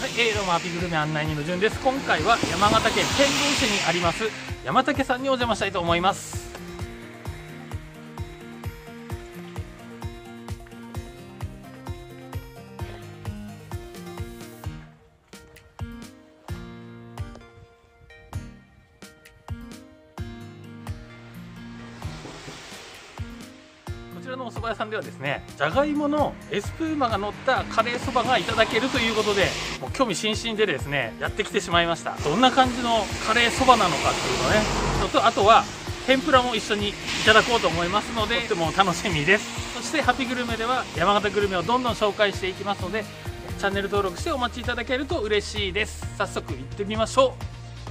はい、どうもハピグルメ案内人のじゅんです。今回は山形県天童市にあります山竹さんにお邪魔したいと思います。こちらのお蕎麦屋さんではですね、じゃがいものエスプーマが乗ったカレーそばがいただけるということで、もう興味津々でですねやってきてしまいました。どんな感じのカレーそばなのかっていうのね、とあとは天ぷらも一緒にいただこうと思いますので、とても楽しみです。そしてハピグルメでは山形グルメをどんどん紹介していきますので、チャンネル登録してお待ちいただけると嬉しいです。早速行ってみましょう。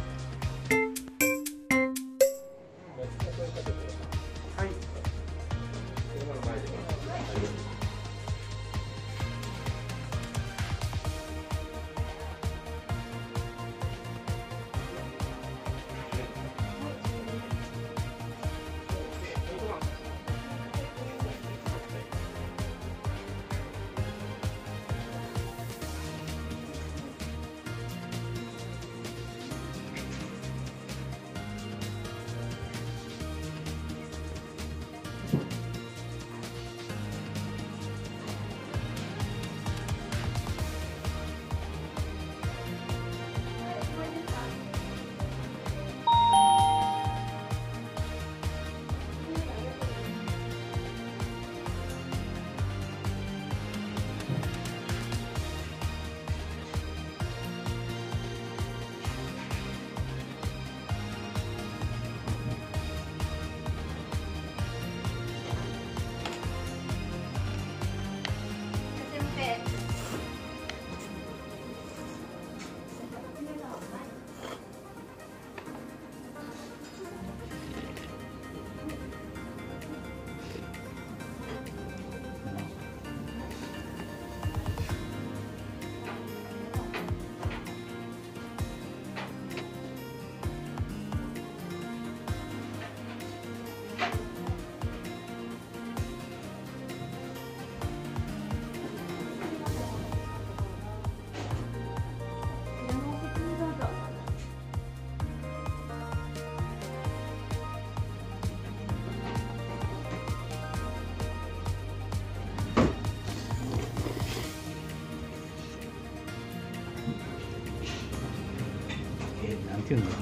なんていうの。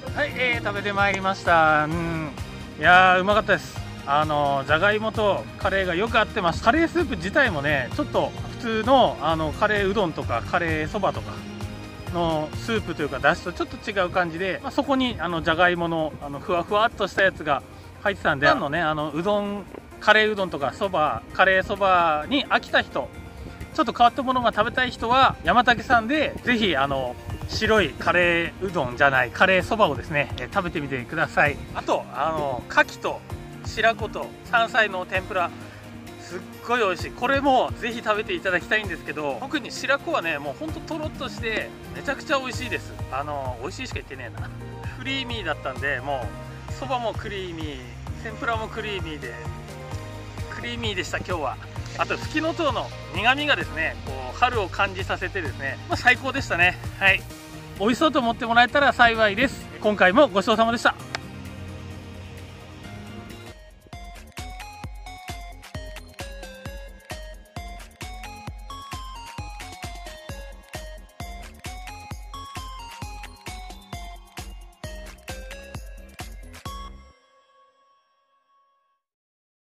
はい、食べてまいりました。いやーうまかったです。じゃがいもとカレーがよく合ってます。カレースープ自体もねちょっと普通のカレーうどんとかカレーそばとかのスープというかだしとちょっと違う感じで、そこにじゃがいものふわふわっとしたやつが入ってたんで、うどんカレーうどんとかそばカレーそばに飽きた人、ちょっと変わったものが食べたい人は山竹さんでぜひ白いカレーうどんじゃないカレーそばをですね食べてみてください。あと牡蠣と白子と山菜の天ぷらすっごい美味しい。これもぜひ食べていただきたいんですけど、特に白子はねもうほんととろっとしてめちゃくちゃ美味しいです。美味しいしか言ってねえな。クリーミーだったんで、もうそばもクリーミー、天ぷらもクリーミーでクリーミーでした今日は。あとフキノトウの苦みがですねこう春を感じさせてですね、最高でしたね。はい、美味しそうと思ってもらえたら幸いです。今回もごちそうさまでした。